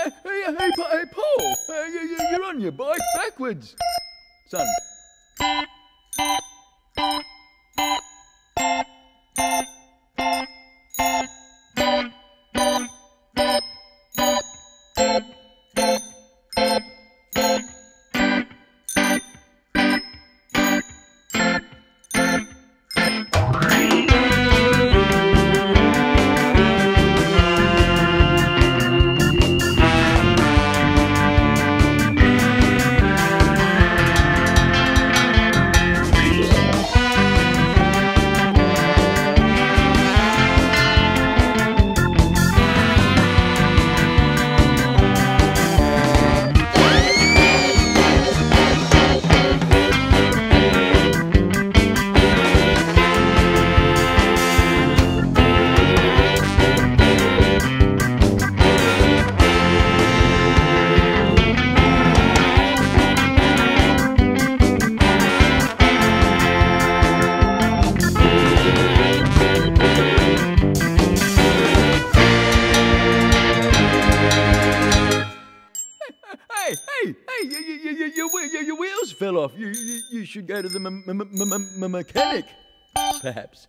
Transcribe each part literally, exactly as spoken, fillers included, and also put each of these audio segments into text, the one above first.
Hey, hey, hey, Pa- hey Paul, uh, you, you, you're on your bike backwards. Son. Hey, hey, hey, you, you, you, your, your, your wheels fell off. You, you, you should go to the m m m m mechanic, perhaps.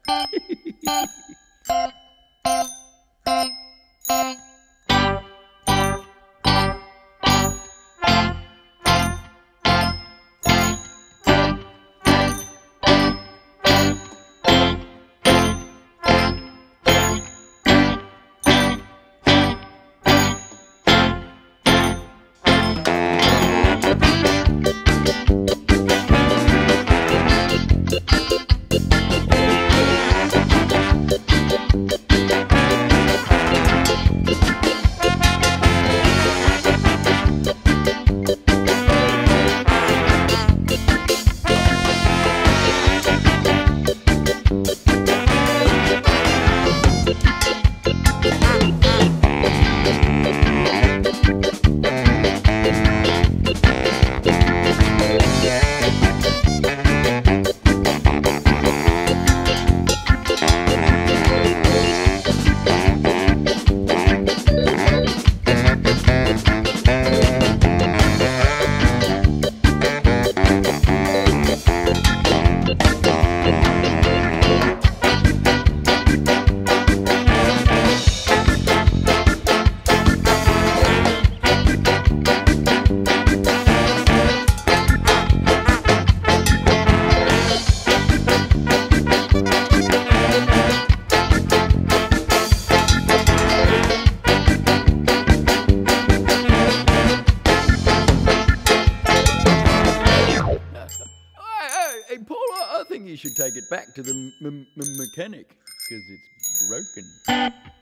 Hey, Paul, I think you should take it back to the m m mechanic, because it's broken.